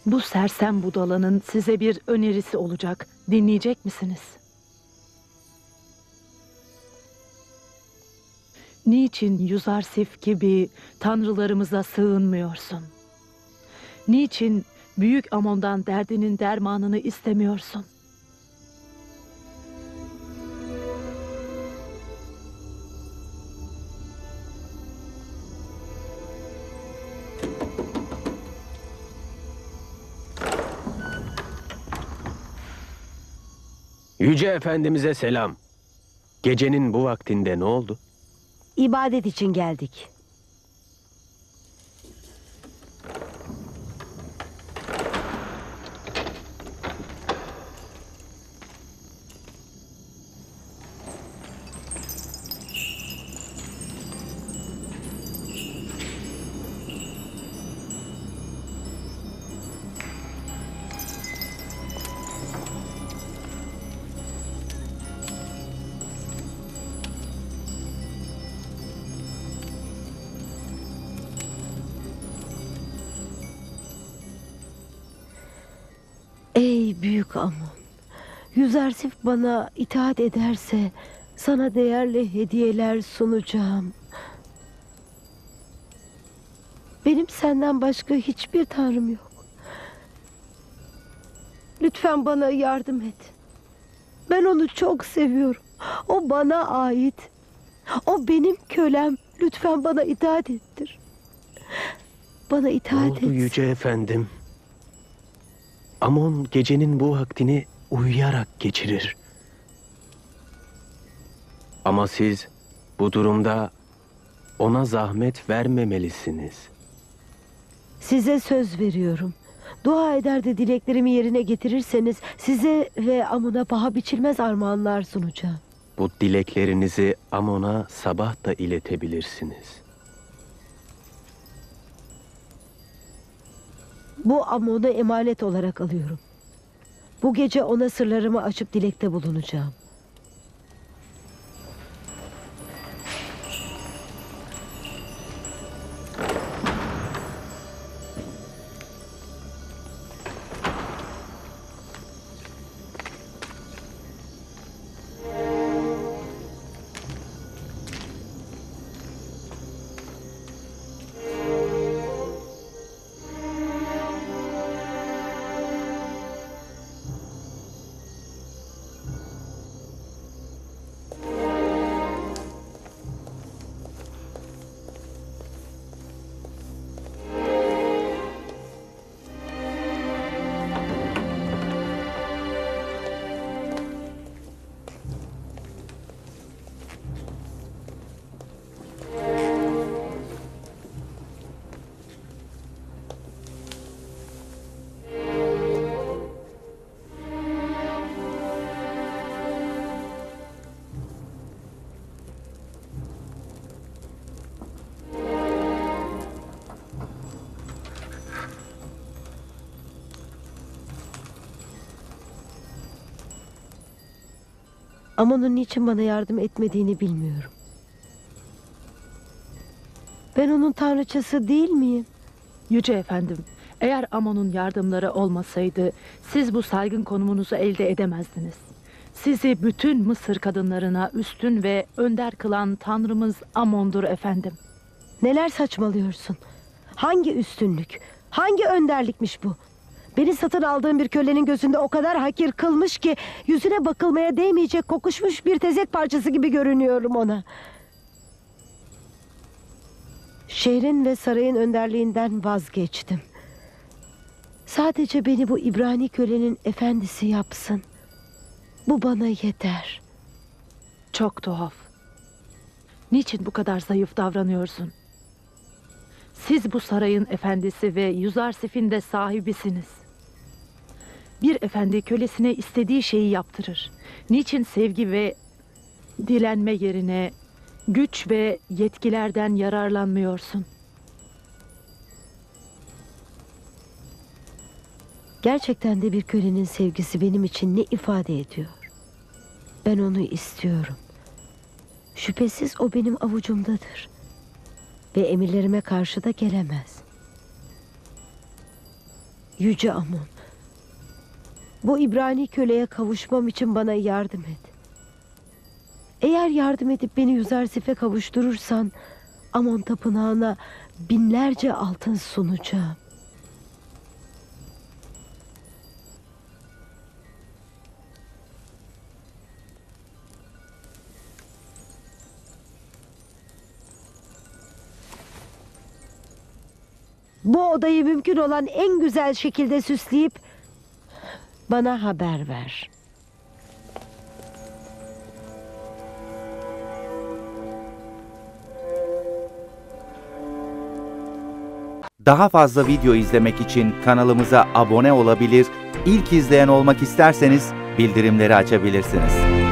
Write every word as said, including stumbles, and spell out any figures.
Bu sersem budalanın size bir önerisi olacak. Dinleyecek misiniz? Niçin Yuzarsif gibi tanrılarımıza sığınmıyorsun? Niçin Büyük Amon'dan derdinin dermanını istemiyorsun? Yüce Efendimiz'e selam. Gecenin bu vaktinde ne oldu? İbadet için geldik. Ey büyük Amon, Yüzarsif bana itaat ederse sana değerli hediyeler sunacağım. Benim senden başka hiçbir tanrım yok. Lütfen bana yardım et. Ben onu çok seviyorum. O bana ait. O benim kölem. Lütfen bana itaat ettir. Bana Ne itaat oldu et. Yüce Efendim? Amon gecenin bu vaktini uyuyarak geçirir. Ama siz bu durumda ona zahmet vermemelisiniz. Size söz veriyorum. Dua eder de dileklerimi yerine getirirseniz size ve Amun'a paha biçilmez armağanlar sunacağım. Bu dileklerinizi Amon'a sabah da iletebilirsiniz. Bu Amun'u emanet olarak alıyorum. Bu gece ona sırlarımı açıp dilekte bulunacağım. Amon'un niçin bana yardım etmediğini bilmiyorum. Ben onun tanrıçası değil miyim? Yüce Efendim, eğer Amon'un yardımları olmasaydı siz bu saygın konumunuzu elde edemezdiniz. Sizi bütün Mısır kadınlarına üstün ve önder kılan Tanrımız Amon'dur efendim. Neler saçmalıyorsun? Hangi üstünlük? Hangi önderlikmiş bu? Beni satın aldığım bir kölenin gözünde o kadar hakir kılmış ki yüzüne bakılmaya değmeyecek kokuşmuş bir tezek parçası gibi görünüyorum ona. Şehrin ve sarayın önderliğinden vazgeçtim. Sadece beni bu İbrani kölenin efendisi yapsın. Bu bana yeter. Çok tuhaf. Niçin bu kadar zayıf davranıyorsun? Siz bu sarayın efendisi ve Yuzarsif'in de sahibisiniz. Bir efendi kölesine istediği şeyi yaptırır. Niçin sevgi ve dilenme yerine güç ve yetkilerden yararlanmıyorsun? Gerçekten de bir kölenin sevgisi benim için ne ifade ediyor? Ben onu istiyorum. Şüphesiz o benim avucumdadır. Ve emirlerime karşı da gelemez. Yüce Amon, bu İbrani köleye kavuşmam için bana yardım et. Eğer yardım edip beni Yüzersif'e kavuşturursan Amon tapınağına binlerce altın sunacağım. Bu odayı mümkün olan en güzel şekilde süsleyip bana haber ver. Daha fazla video izlemek için kanalımıza abone olabilir, ilk izleyen olmak isterseniz bildirimleri açabilirsiniz.